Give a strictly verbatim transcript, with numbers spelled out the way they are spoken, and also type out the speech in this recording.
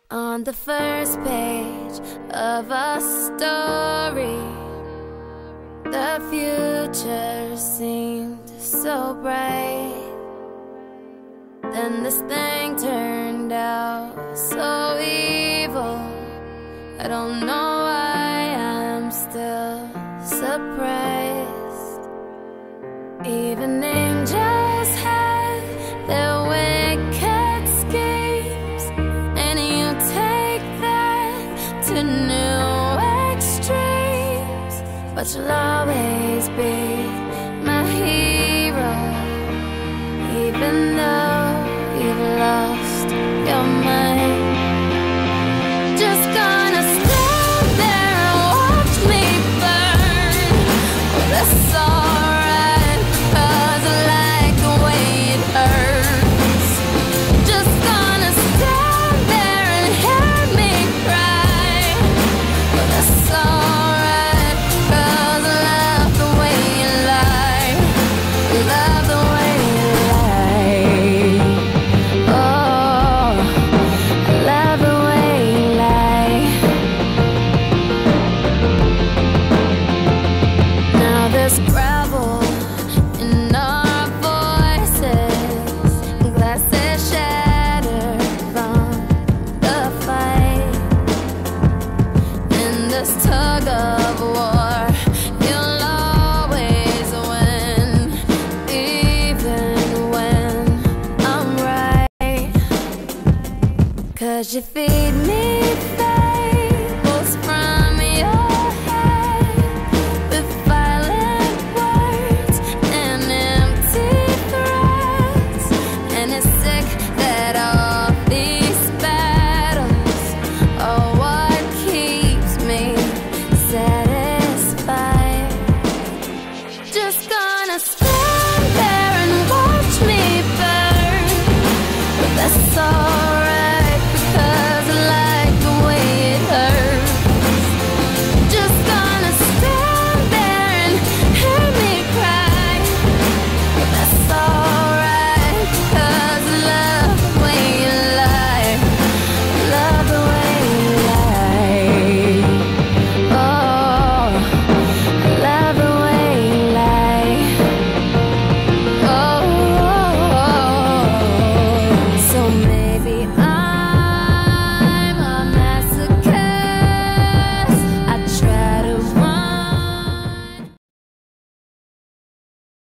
On the first page of a story, the future seemed so bright. Then this thing turned out so evil. I don't know why I'm still surprised. Even angels had their wicked schemes, and you take that to new extremes. But you'll always be my hero, even though you've lost your mind. Just gonna stand there and watch me burn. Oh, that's alright, 'cause I like the way it hurts. Just gonna stand there and hear me cry. Oh, that's alright, 'cause I love the way you lie. Love the way you lie. Oh, I love the way you lie. Now there's gravel in our voices, glasses shattered from the fight. In this tug of war, you'll always win, even when I'm right. 'Cause you feed me fables from your head, with violent words and empty threats. And it's sick that all these battles are what keeps me satisfied. Just gonna stand there and watch me burn. But that's all